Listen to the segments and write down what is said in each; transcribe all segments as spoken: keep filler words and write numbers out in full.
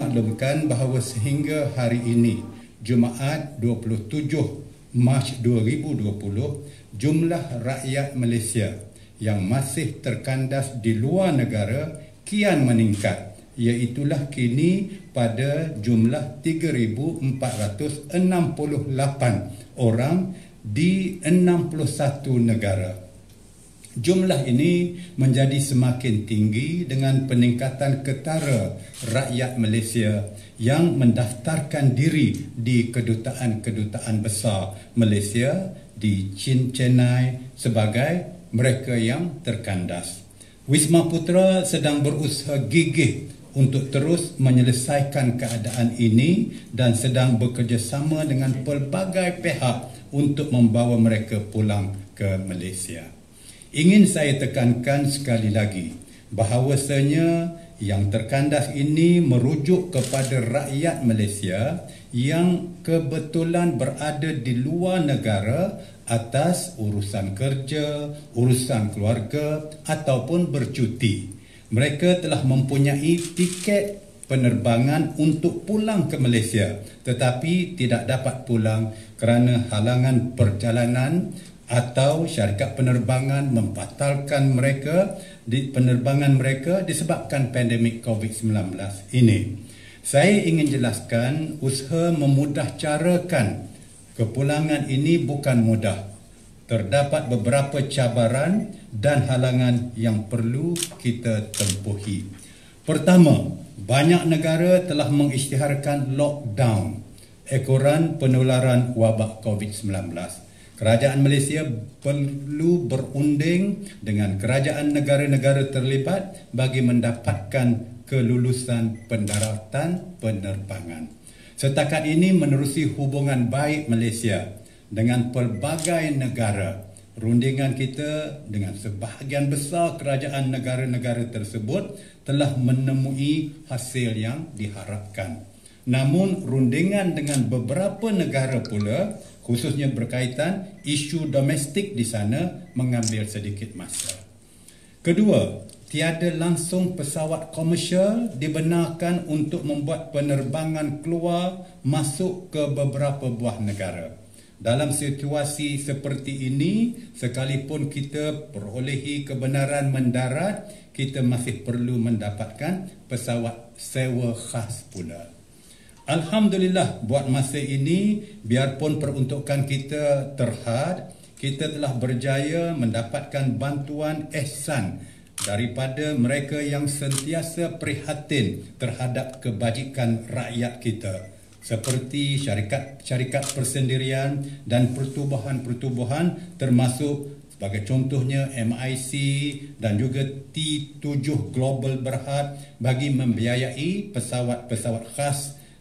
dimaklumkan bahawa sehingga hari ini, Jumaat dua puluh tujuh Mac dua ribu dua puluh, jumlah rakyat Malaysia yang masih terkandas di luar negara kian meningkat, iaitulah kini pada jumlah tiga ribu empat ratus enam puluh lapan orang di enam puluh satu negara. Jumlah ini menjadi semakin tinggi dengan peningkatan ketara rakyat Malaysia yang mendaftarkan diri di kedutaan-kedutaan besar Malaysia di Chennai sebagai mereka yang terkandas. Wisma Putra sedang berusaha gigih untuk terus menyelesaikan keadaan ini dan sedang bekerjasama dengan pelbagai pihak untuk membawa mereka pulang ke Malaysia. Ingin saya tekankan sekali lagi bahawasanya yang terkandas ini merujuk kepada rakyat Malaysia yang kebetulan berada di luar negara atas urusan kerja, urusan keluarga ataupun bercuti. Mereka telah mempunyai tiket penerbangan untuk pulang ke Malaysia tetapi tidak dapat pulang kerana halangan perjalanan atau syarikat penerbangan membatalkan mereka di penerbangan mereka disebabkan pandemik covid sembilan belas ini. Saya ingin jelaskan usaha memudahcarakan kepulangan ini bukan mudah. Terdapat beberapa cabaran dan halangan yang perlu kita tempuhi. Pertama, banyak negara telah mengisytiharkan lockdown ekoran penularan wabak covid sembilan belas. Kerajaan Malaysia perlu berunding dengan kerajaan negara-negara terlibat bagi mendapatkan kelulusan pendaratan penerbangan. Setakat ini menerusi hubungan baik Malaysia dengan pelbagai negara. Rundingan kita dengan sebahagian besar kerajaan negara-negara tersebut telah menemui hasil yang diharapkan. Namun rundingan dengan beberapa negara pula, khususnya berkaitan isu domestik di sana, mengambil sedikit masa. Kedua, tiada langsung pesawat komersial dibenarkan untuk membuat penerbangan keluar masuk ke beberapa buah negara. Dalam situasi seperti ini, sekalipun kita perolehi kebenaran mendarat, kita masih perlu mendapatkan pesawat sewa khas pula. Alhamdulillah, buat masa ini, biarpun peruntukan kita terhad, kita telah berjaya mendapatkan bantuan ihsan daripada mereka yang sentiasa prihatin terhadap kebajikan rakyat kita, seperti syarikat-syarikat persendirian dan pertubuhan-pertubuhan termasuk sebagai contohnya M I C dan juga T tujuh Global Berhad bagi membiayai pesawat-pesawat khas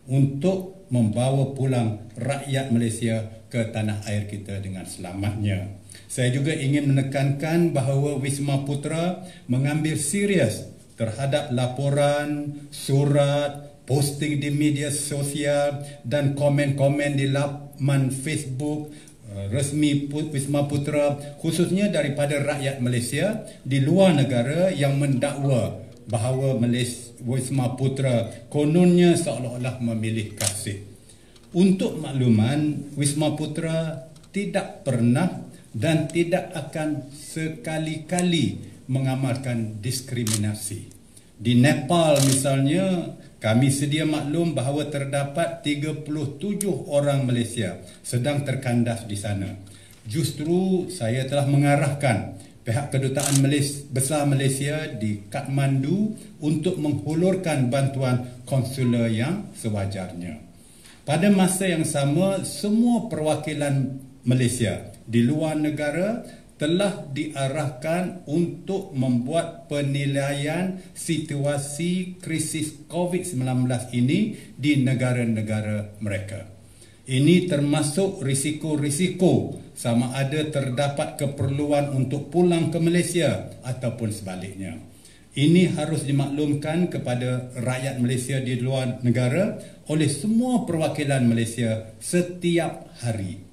untuk membawa pulang rakyat Malaysia ke tanah air kita dengan selamatnya. Saya juga ingin menekankan bahawa Wisma Putra mengambil serius terhadap laporan, surat, posting di media sosial dan komen-komen di laman Facebook resmi Wisma Putra, khususnya daripada rakyat Malaysia di luar negara yang mendakwa bahawa Malaysia, Wisma Putra kononnya seolah-olah memilih kasih. Untuk makluman, Wisma Putra tidak pernah dan tidak akan sekali-kali mengamalkan diskriminasi. Di Nepal misalnya, kami sedia maklum bahawa terdapat tiga puluh tujuh orang Malaysia sedang terkandas di sana. Justru saya telah mengarahkan pihak Kedutaan Malaysia, Besar Malaysia di Kathmandu untuk menghulurkan bantuan konsular yang sewajarnya. Pada masa yang sama, semua perwakilan Malaysia di luar negara telah diarahkan untuk membuat penilaian situasi krisis covid sembilan belas ini di negara-negara mereka. Ini termasuk risiko-risiko sama ada terdapat keperluan untuk pulang ke Malaysia ataupun sebaliknya. Ini harus dimaklumkan kepada rakyat Malaysia di luar negara oleh semua perwakilan Malaysia setiap hari.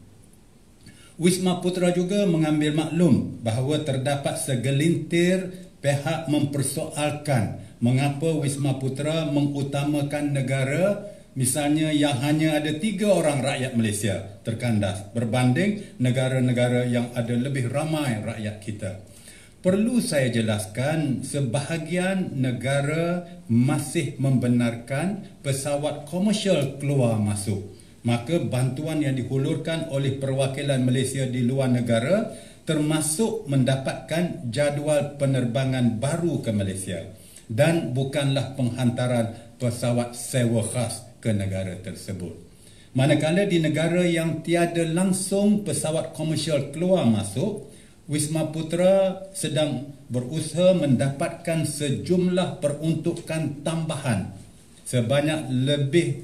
Wisma Putra juga mengambil maklum bahawa terdapat segelintir pihak mempersoalkan mengapa Wisma Putra mengutamakan negara misalnya yang hanya ada tiga orang rakyat Malaysia terkandas berbanding negara-negara yang ada lebih ramai rakyat kita. Perlu saya jelaskan, sebahagian negara masih membenarkan pesawat komersial keluar masuk. Maka bantuan yang dihulurkan oleh perwakilan Malaysia di luar negara termasuk mendapatkan jadual penerbangan baru ke Malaysia dan bukanlah penghantaran pesawat sewa khas ke negara tersebut. Manakala di negara yang tiada langsung pesawat komersial keluar masuk, Wisma Putra sedang berusaha mendapatkan sejumlah peruntukan tambahan sebanyak lebih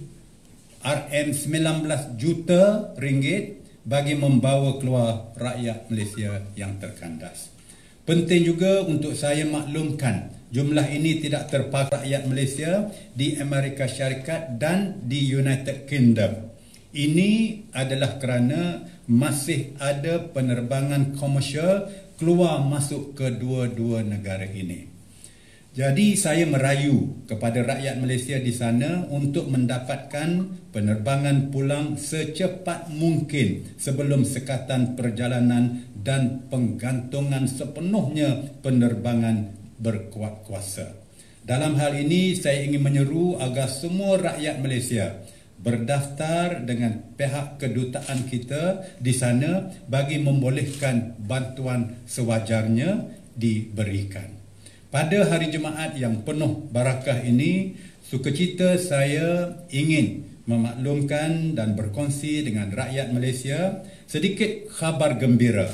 R M sembilan belas juta ringgit bagi membawa keluar rakyat Malaysia yang terkandas. Penting juga untuk saya maklumkan, jumlah ini tidak terpakai rakyat Malaysia di Amerika Syarikat dan di United Kingdom. Ini adalah kerana masih ada penerbangan komersial keluar masuk ke dua-dua negara ini. Jadi saya merayu kepada rakyat Malaysia di sana untuk mendapatkan penerbangan pulang secepat mungkin sebelum sekatan perjalanan dan penggantungan sepenuhnya penerbangan berkuat kuasa. Dalam hal ini saya ingin menyeru agar semua rakyat Malaysia berdaftar dengan pihak kedutaan kita di sana bagi membolehkan bantuan sewajarnya diberikan. Pada hari Jumaat yang penuh barakah ini, sukacita saya ingin memaklumkan dan berkongsi dengan rakyat Malaysia sedikit khabar gembira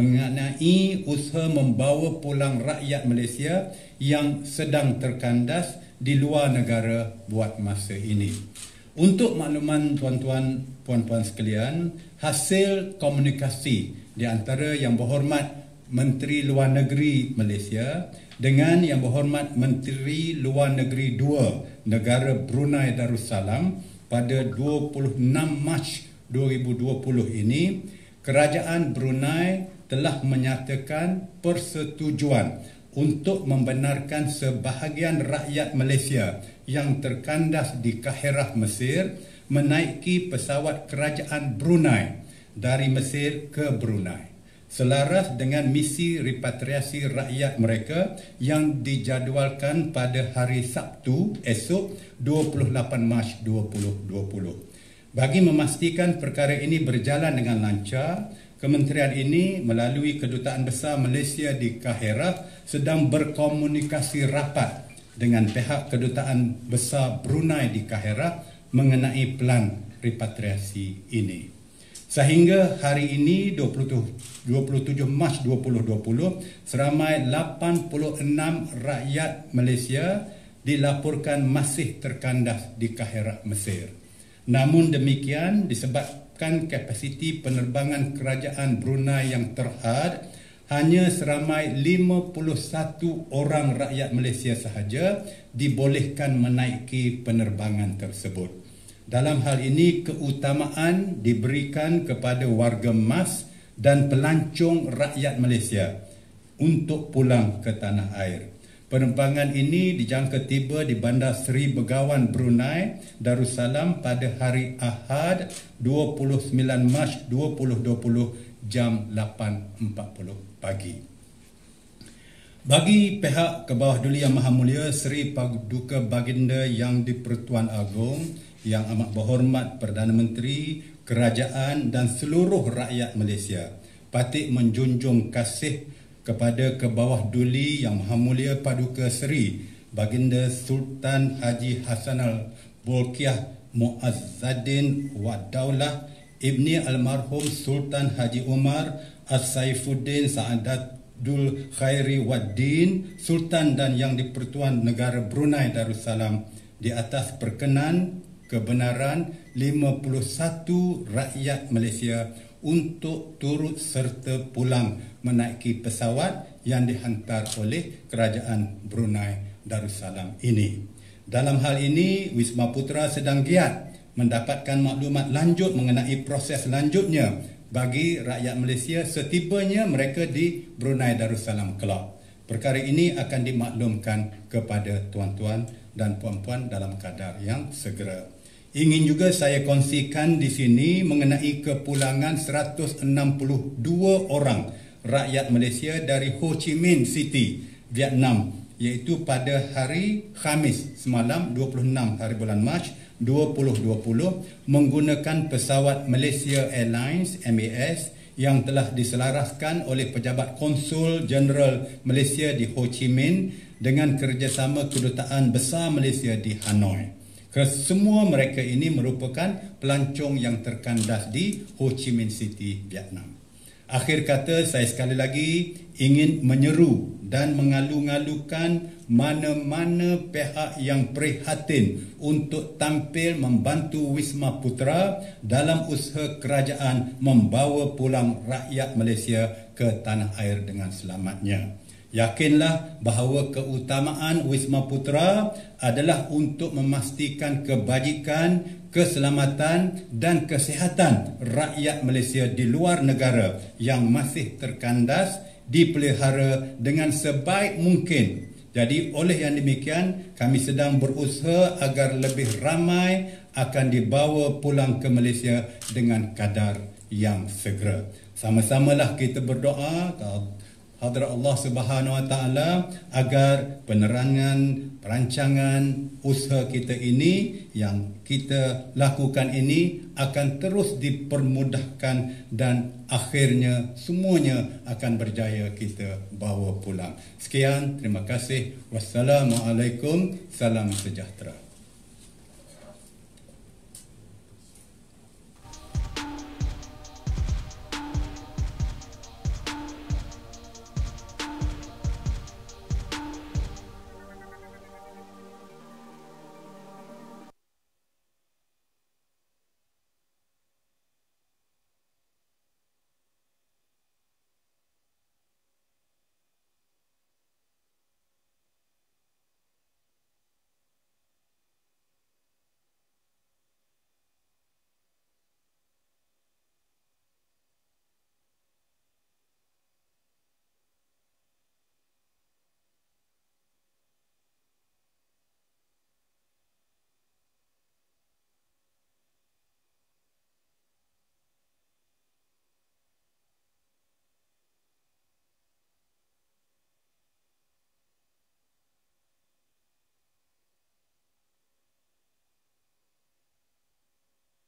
mengenai usaha membawa pulang rakyat Malaysia yang sedang terkandas di luar negara buat masa ini. Untuk makluman tuan-tuan, puan-puan sekalian, hasil komunikasi di antara Yang Berhormat Menteri Luar Negeri Malaysia dengan Yang Berhormat Menteri Luar Negeri dua negara Brunei Darussalam pada dua puluh enam Mac dua ribu dua puluh ini, Kerajaan Brunei telah menyatakan persetujuan untuk membenarkan sebahagian rakyat Malaysia yang terkandas di Kahirah, Mesir menaiki pesawat kerajaan Brunei dari Mesir ke Brunei selaras dengan misi repatriasi rakyat mereka yang dijadualkan pada hari Sabtu esok dua puluh lapan Mac dua ribu dua puluh. Bagi memastikan perkara ini berjalan dengan lancar, kementerian ini melalui Kedutaan Besar Malaysia di Kahirah sedang berkomunikasi rapat dengan pihak Kedutaan Besar Brunei di Kahirah mengenai pelan repatriasi ini. Sehingga hari ini dua puluh tujuh Mac dua ribu dua puluh, seramai lapan puluh enam rakyat Malaysia dilaporkan masih terkandas di Kahirah, Mesir. Namun demikian, disebabkan kapasiti penerbangan kerajaan Brunei yang terhad, hanya seramai lima puluh satu orang rakyat Malaysia sahaja dibolehkan menaiki penerbangan tersebut. Dalam hal ini, keutamaan diberikan kepada warga emas dan pelancong rakyat Malaysia untuk pulang ke tanah air. Penerbangan ini dijangka tiba di Bandar Seri Begawan, Brunei Darussalam pada hari Ahad dua puluh sembilan Mac dua ribu dua puluh jam lapan empat puluh pagi. Bagi pihak Kebawahduli Yang Maha Mulia Seri Paduka Baginda Yang di-Pertuan Agong, Yang Amat Berhormat Perdana Menteri, Kerajaan dan seluruh rakyat Malaysia patut menjunjung kasih kepada Kebawahduli Yang Maha Mulia Paduka Seri Baginda Sultan Haji Hassanal Bolkiah Muazzaddin Wadaulah Ibni Almarhum Sultan Haji Umar As-Saifuddin Saadatul Khairi Waddin Sultan dan Yang di-Pertuan Negara Brunei Darussalam di atas perkenan kebenaran lima puluh satu rakyat Malaysia untuk turut serta pulang menaiki pesawat yang dihantar oleh Kerajaan Brunei Darussalam ini. Dalam hal ini, Wisma Putra sedang giat mendapatkan maklumat lanjut mengenai proses lanjutnya bagi rakyat Malaysia setibanya mereka di Brunei Darussalam kelak. Perkara ini akan dimaklumkan kepada tuan-tuan dan puan-puan dalam kadar yang segera. Ingin juga saya kongsikan di sini mengenai kepulangan seratus enam puluh dua orang rakyat Malaysia dari Ho Chi Minh City, Vietnam, iaitu pada hari Khamis semalam dua puluh enam hari bulan Mac dua ribu dua puluh menggunakan pesawat Malaysia Airlines M A S yang telah diselaraskan oleh Pejabat Konsul Jeneral Malaysia di Ho Chi Minh dengan kerjasama Kedutaan Besar Malaysia di Hanoi. Kesemua mereka ini merupakan pelancong yang terkandas di Ho Chi Minh City, Vietnam. Akhir kata, saya sekali lagi ingin menyeru dan mengalu-ngalukan mana-mana pihak yang prihatin untuk tampil membantu Wisma Putra dalam usaha kerajaan membawa pulang rakyat Malaysia ke tanah air dengan selamatnya. Yakinlah bahawa keutamaan Wisma Putra adalah untuk memastikan kebajikan, keselamatan dan kesihatan rakyat Malaysia di luar negara yang masih terkandas dipelihara dengan sebaik mungkin. Jadi oleh yang demikian, kami sedang berusaha agar lebih ramai akan dibawa pulang ke Malaysia dengan kadar yang segera. Sama-samalah kita berdoa hadrat Allah Subhanahu Wa Taala agar penerangan, perancangan usaha kita ini yang kita lakukan ini akan terus dipermudahkan dan akhirnya semuanya akan berjaya kita bawa pulang. Sekian, terima kasih. Wassalamualaikum, salam sejahtera.